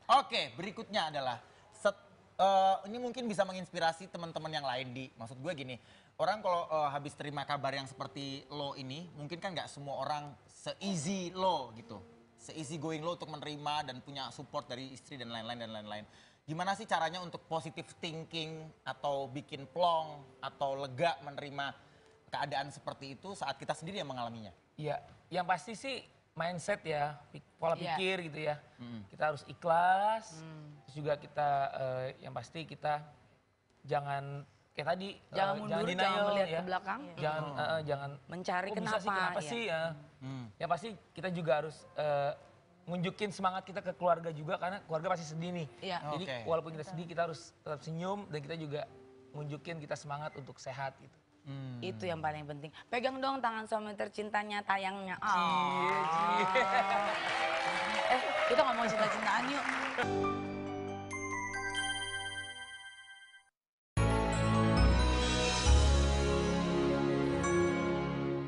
Oke, berikutnya adalah ini mungkin bisa menginspirasi teman-teman yang lain maksud gue gini, orang kalau habis terima kabar yang seperti lo ini, mungkin kan nggak semua orang se-easy lo gitu. Se-easy going lo untuk menerima dan punya support dari istri dan lain-lain. Gimana sih caranya untuk positive thinking atau bikin plong atau lega menerima keadaan seperti itu saat kita sendiri yang mengalaminya? Iya, yang pasti sih mindset ya, pola Iya. pikir gitu ya. Kita harus ikhlas, terus juga kita yang pasti kita jangan kayak tadi Jangan mundur, jangan denial, melihat ya. ke belakang. Jangan Mencari kok bisa sih, kenapa ya. sih ya. Yang pasti kita juga harus nunjukin semangat kita ke keluarga juga karena keluarga pasti sedih nih. Iya. Jadi Oke. walaupun kita sedih kita harus tetap senyum dan kita juga nunjukin kita semangat untuk sehat gitu. Itu yang paling penting. Pegang dong tangan suami tercintanya, tayangnya. Cie. Kita ngomong cinta-cintaan yuk.